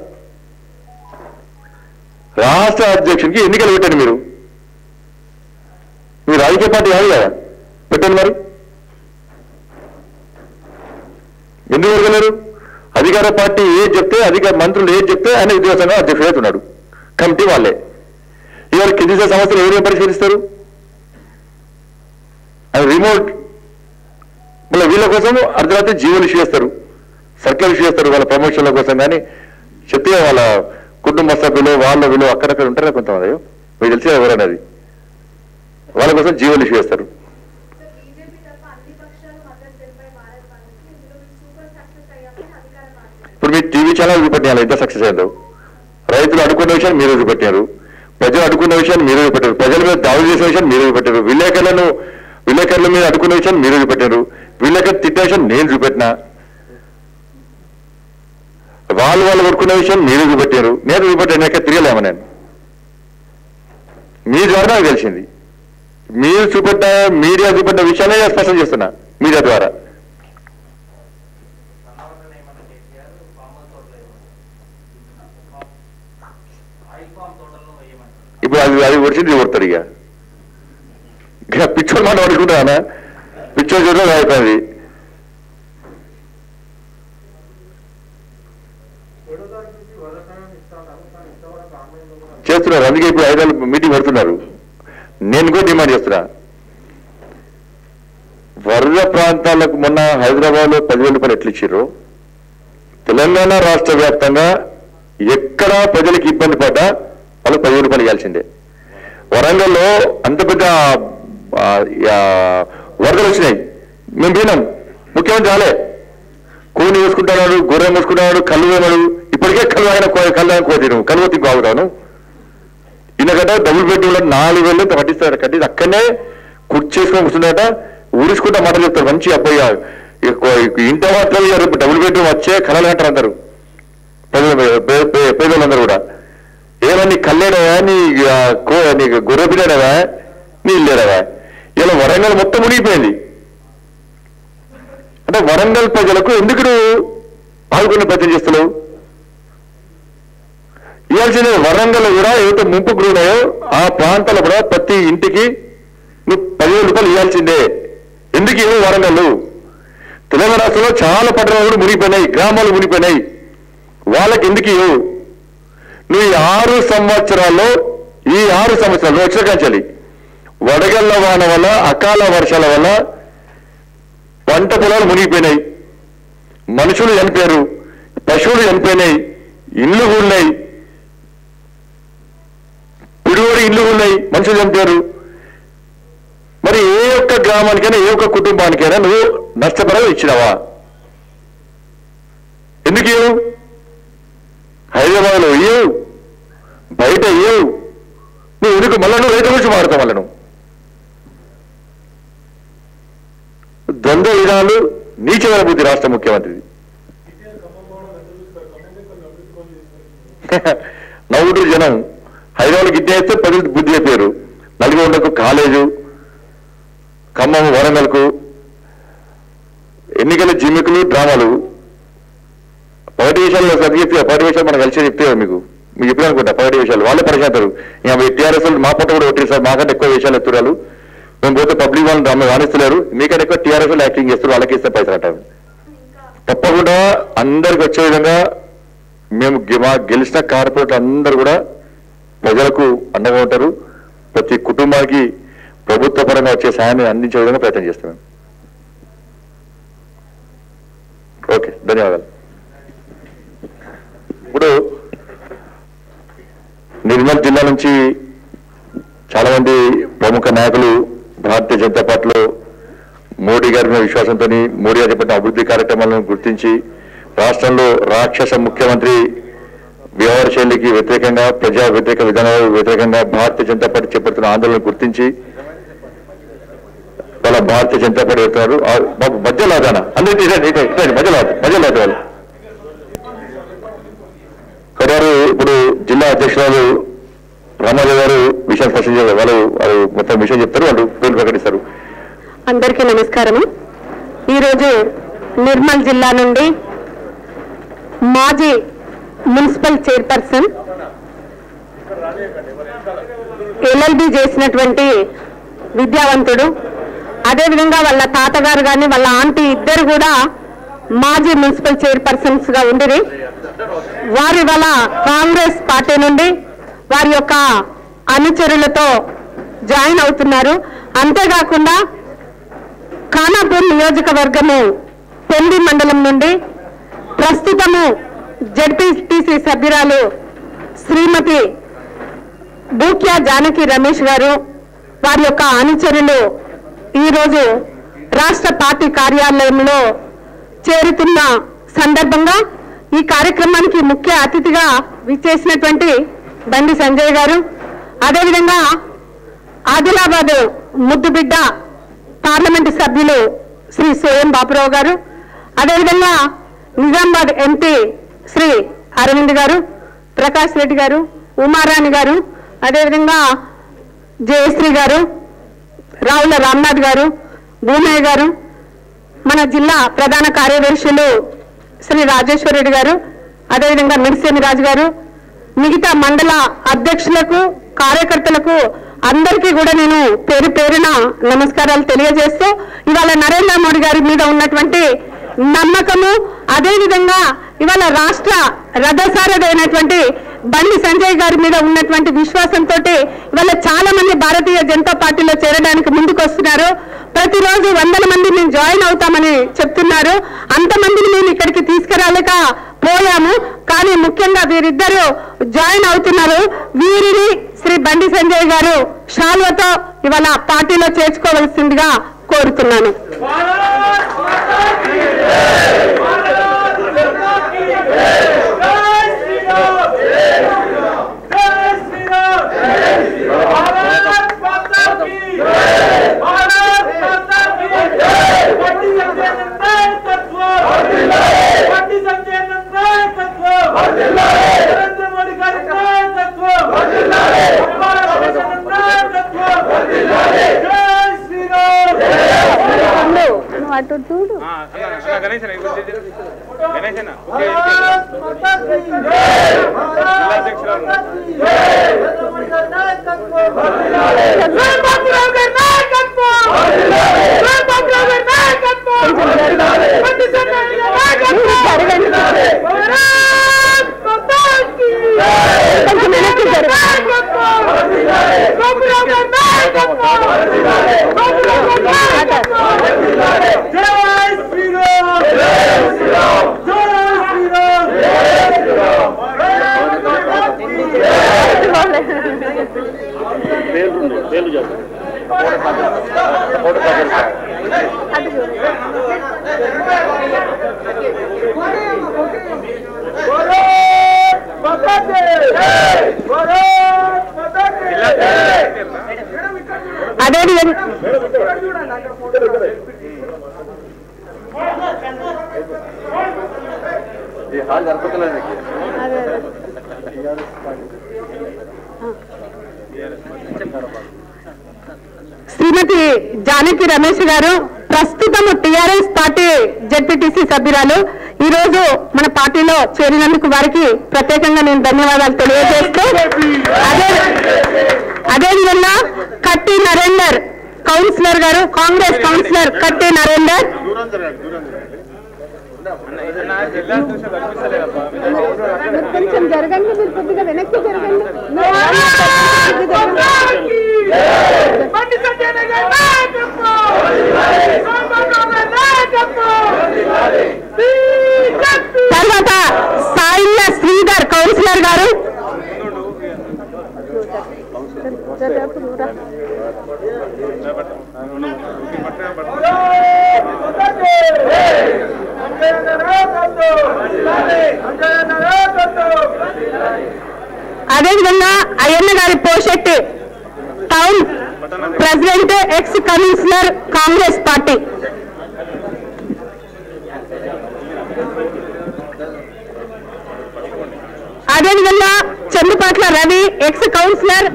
రాష్ట్ర అధ్యక్షుడికి ఎన్నికలు పెట్టండి. మీరు మీరు రాజకీయ పార్టీ కాదు కదా, పెట్టండి. మరి ఎందుకు పెరగలేరు? అధికార పార్టీ ఏది చెప్తే, అధికార మంత్రులు ఏది చెప్తే ఆయన ఉద్యోగ సంఘం అధ్యక్షుడు అవుతున్నాడు. కమిటీ వాళ్ళే. ఇవాళ కింది సమస్యలు ఎవరేం పరిశీలిస్తారు? అది రిమోట్. మళ్ళీ వీళ్ళ కోసం అర్ధరాత్రి జీవోలు ఇష్యూ చేస్తారు, సర్కిల్ ఇష్యూ చేస్తారు వాళ్ళ ప్రమోషన్ల కోసం. కానీ చెప్తే వాళ్ళ కుటుంబ సభ్యులు వాళ్ళ వీళ్ళు అక్కడక్కడ ఉంటారా కొంతమంది, మీకు తెలిసి ఎవరనేది వాళ్ళ కోసం జీవోలు ఇష్యూ చేస్తారు. ఇప్పుడు మీ టీవీ ఛానల్ చూపెట్టాలి ఎంత సక్సెస్ అయిందో. రైతులు అడుకున్న విషయాన్ని మీరు చూపెట్టారు, ప్రజలు అడుకున్న విషయాన్ని మీరు చూపెట్టారు, ప్రజల మీద దాడులు చేసిన విషయాన్ని మీరు చూపెట్టారు, విలేకరులను విలేకరుల మీద అడుకున్న విషయాన్ని మీరు చూపెట్టారు, విలేకరు తిట్టే విషయాన్ని నేను చూపెట్టినా, వాళ్ళు వాళ్ళు కొట్టుకున్న విషయాన్ని మీరు చూపెట్టారు, నేను చూపెట్టాను ఎక్కడ తిరగలేమా నేను. మీ ద్వారా నాకు తెలిసింది, మీరు చూపెట్ట మీడియా చూపెట్ట విషయాలే స్పష్టం చేస్తున్నా మీడియా ద్వారా. ఇప్పుడు అది అది వచ్చింది కొడతారు ఇక ఇక పిచ్చోడు మాట పడుకుంటానా, పిచ్చోడు చూడడం అయిపోయింది. చేస్తున్నారు, అందుకే ఇప్పుడు ఐదు మీటింగ్ పెడుతున్నారు. నేను కూడా డిమాండ్ చేస్తున్నా, వరద ప్రాంతాలకు మొన్న హైదరాబాద్ లో పదివేల రూపాయలు ఎట్లు ఇచ్చారు, తెలంగాణ రాష్ట్ర వ్యాప్తంగా ఎక్కడా ప్రజలకు ఇబ్బంది పడ్డా వాళ్ళు పదివేల రూపాయలు ఇవ్వాల్సిందే. వరంగల్లో అంత పెద్ద వరదలు వచ్చినాయి, మేము పోయినాం, ముఖ్యమంత్రి రాలే, కోని వేసుకుంటున్నాడు, గొర్రె వేసుకుంటున్నాడు, కళ్ళు వేయమడు, ఇప్పటికే కళ్ళు ఆయన కళ్ళు కోతిను కలువ తిప్పు ఆగుతాను. ఈయనకట డబుల్ బెడ్రూమ్లో నాలుగు వేలు పట్టిస్తాడు, కట్టి అక్కడనే కుర్చీ చేసుకొని కూర్చున్నాట, ఊరుసుకుంటా మాటలు చెప్తారు. మంచి అబ్బాయి ఇంత మాత్రం డబుల్ బెడ్రూమ్ వచ్చే కళలు అంటారు అందరు పేదలందరూ కూడా. ఏమో నీ కళ్ళేడవా, నీ నీకు గొర్రె పిల్లేడవా, నీ ఇల్లేడవా. ఇలా వరంగల్ మొత్తం మునిగిపోయింది. అంటే వరంగల్ ప్రజలకు ఎందుకు ఆదుకునే ప్రయత్నం చేస్తున్నావు? ఇవ్వాల్సిన వరంగల్ కూడా ఏదైతే ముంపు గురున్నాయో ఆ ప్రాంతాల్లో కూడా ప్రతి ఇంటికి నువ్వు పదివేల రూపాయలు ఇవ్వాల్సిందే. ఎందుకు ఇవ్వు వరంగల్? తెలంగాణ రాష్ట్రంలో చాలా పట్టణాలు కూడా మునిగిపోయినాయి, గ్రామాలు మునిగిపోయినాయి, వాళ్ళకి ఎందుకు ఇవ్వు? నువ్వు ఈ ఆరు సంవత్సరాల్లో ఈ ఆరు సంవత్సరాలు వచ్చిన కంచాలి వడగళ్ల వాన వల్ల, అకాల వర్షాల వల్ల పంట పొలాలు మునిగిపోయినాయి, మనుషులు చనిపోయారు, పశువులు చనిపోయినాయి, ఇళ్ళు ఉన్నాయి, పిడుగుడి ఇళ్ళు ఉన్నాయి, మనుషులు చనిపోయారు. మరి ఏ ఒక్క గ్రామానికైనా ఏ ఒక్క కుటుంబానికైనా నువ్వు నష్టపరం ఇచ్చినావా? ఎందుకు ఇవ్వు? హైదరాబాద్లో ఇవ్వు, బయట ఇవ్వు. నువ్వు ఎందుకు మళ్ళా నువ్వు రైతు గురించి మారుతావు? మళ్ళా నువ్వు ద్వంద్వ విధానాలు నీచమైన బుద్ధి రాష్ట్ర ముఖ్యమంత్రిది. నవ్వుడు జనం హైదరాబాద్ గిట్టే వేస్తే ప్రజలు బుద్ధి అయిపోయారు. నల్గొండకు కాలేజు, ఖమ్మం వరంగల్కు ఎన్నికల జిమ్మికులు, డ్రామాలు, పగటి విషయాలు సరి చెప్తే పగటి విషయాలు మనం కలిసి చెప్తే మీకు మీకు ఎప్పుడు అనుకుంటా పగటి విషయాలు వాళ్ళే పరిచయం. ఇక టీఆర్ఎస్ మా పట్ల కూడా కొట్టారు సార్, మాకంటే ఎక్కువ విషయాలు ఎత్తురాలు, మేము పోతే పబ్లిక్ వాళ్ళని ఆమె వాణిస్తున్నారు, మీకంటే ఎక్కువ టీఆర్ఎస్ వాళ్ళు యాక్టింగ్ చేస్తారు, వాళ్ళకి ఇస్తే పైసలు అంటారు. తప్పకుండా అందరికి వచ్చే విధంగా మేము మా గెలిచిన కార్పొరేట్లు అందరూ కూడా ప్రజలకు అండగా ఉంటారు. ప్రతి కుటుంబానికి ప్రభుత్వ పరంగా వచ్చే సాయాన్ని అందించే విధంగా ప్రయత్నం చేస్తున్నాం. ఓకే, ధన్యవాదాలు. ఇప్పుడు నిర్మల్ జిల్లా నుంచి చాలా మంది ప్రముఖ నాయకులు భారతీయ జనతా పార్టీలో మోడీ గారి మీద విశ్వాసంతో మోడీ గారు చేపట్టిన అభివృద్ధి కార్యక్రమాలను గుర్తించి రాష్ట్రంలో రాక్షస ముఖ్యమంత్రి వ్యవహార శైలికి వ్యతిరేకంగా, ప్రజా వ్యతిరేక విధానాలకు వ్యతిరేకంగా భారతీయ జనతా పార్టీ చేపడుతున్న ఆందోళనను గుర్తించి వాళ్ళ భారతీయ జనతా పార్టీ వెళ్తున్నారు. మధ్యలో అదానా అందరికీ మధ్యలో మధ్యలో వాళ్ళు కడారు. ఇప్పుడు జిల్లా అధ్యక్షురాలు రామారావు గారు విషయం స్పష్టం చేయాలి, వాళ్ళు వాళ్ళు మొత్తం విషయం చెప్తారు, వాళ్ళు పేర్లు ప్రకటిస్తారు. అందరికీ నమస్కారము. ఈరోజు నిర్మల్ జిల్లా నుండి మాజీ మున్సిపల్ చైర్పర్సన్, ఎల్ఎల్బి చేసినటువంటి విద్యావంతుడు, అదేవిధంగా వాళ్ళ తాతగారు కానీ వాళ్ళ ఆంటీ ఇద్దరు కూడా మాజీ మున్సిపల్ చైర్పర్సన్స్ గా ఉండిరి. వారి వల్ల కాంగ్రెస్ పార్టీ నుండి వారి యొక్క అనుచరులతో జాయిన్ అవుతున్నారు. అంతేకాకుండా ఖానాపూర్ నియోజకవర్గము పెండి మండలం నుండి ప్రస్తుతము జెడ్పీటీసీ సభ్యురాలు శ్రీమతి బూక్యా జానకి రమేష్ గారు, వారి యొక్క అనుచరులు ఈరోజు రాష్ట్ర పార్టీ కార్యాలయంలో చేరుతున్న సందర్భంగా ఈ కార్యక్రమానికి ముఖ్య అతిథిగా విచ్చేసినటువంటి బండి సంజయ్ గారు, అదేవిధంగా ఆదిలాబాద్ ముద్దుబిడ్డ పార్లమెంటు సభ్యులు శ్రీ సోయం బాపురావు గారు, అదేవిధంగా నిజామాబాద్ ఎంపీ శ్రీ అరవింద్ గారు, ప్రకాష్ రెడ్డి గారు, ఉమారాణి గారు, అదేవిధంగా జయశ్రీ గారు, రావుల రామ్నాథ్ గారు, భూమయ్య గారు, మన జిల్లా ప్రధాన కార్యదర్శులు శ్రీ రాజేశ్వర రెడ్డి గారు, అదేవిధంగా మిడిసేమి రాజు గారు, మిగతా మండల అధ్యక్షులకు కార్యకర్తలకు అందరికీ కూడా నేను పేరు పేరున నమస్కారాలు తెలియజేస్తూ ఇవాళ నరేంద్ర మోడీ గారి మీద ఉన్నటువంటి నమ్మకము, అదేవిధంగా ఇవాళ రాష్ట్ర రథసారథి అయినటువంటి బండి సంజయ్ గారి మీద ఉన్నటువంటి విశ్వాసంతో ఇవాళ చాలా మంది భారతీయ జనతా పార్టీలో చేరడానికి ముందుకు వస్తున్నారు. ప్రతిరోజు వందల మంది మేము జాయిన్ అవుతామని చెప్తున్నారు. అంతమందిని మేము ఇక్కడికి తీసుకురాలేక పోయాము, కానీ ముఖ్యంగా వీరిద్దరూ జాయిన్ అవుతున్నారు. వీరిని శ్రీ బండి సంజయ్ గారు షాల్వతో ఇవాళ పార్టీలో చేర్చుకోవాల్సిందిగా కోరుతున్నాను. అటు చూడు అదే శ్రీమతి జానకి రమేష్ గారు ప్రస్తుతం టిఆర్ఎస్ పార్టీ జెడ్పీటీసీ సభ్యురాలు. ఈ రోజు మన పార్టీలో చేరినందుకు వారికి ప్రత్యేకంగా నేను ధన్యవాదాలు తెలియజేస్తూ అదే అదేవిధంగా కట్టి నరేందర్ కౌన్సిలర్ గారు, కాంగ్రెస్ కౌన్సిలర్ కట్టి నరేందర్, కొంచెం జరగండి, మీరు కొద్దిగా వెనక్కి జరగండి. తర్వాత సాయిల్య శ్రీధర్ కౌన్సిలర్ గారు, అదేవిధంగా అయ్యన్న గారి Poshetti town president, ex councillor Congress party. అదేవిధంగా చెందుపాట్ల రవి, ఎక్స్ కౌన్సిలర్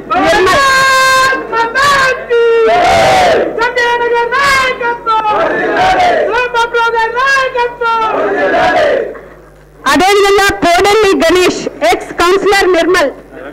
అదేవిధంగా Kodelli Ganesh, ex councillor Nirmal.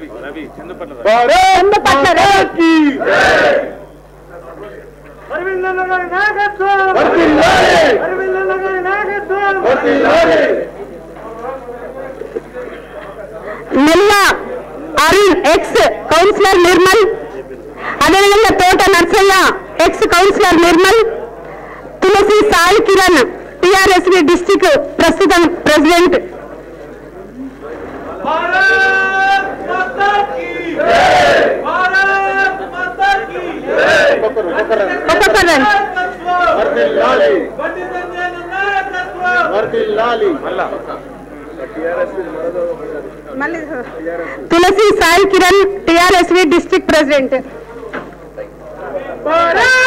Nilva Arun, ex councillor Nirmal. అదేవిధంగా Thota Narsaiah, ex councillor Nirmal. Tulasi Sai Kiran, TRS district ప్రస్తుతం president. Tulasi Sai Kiran TRSV district president.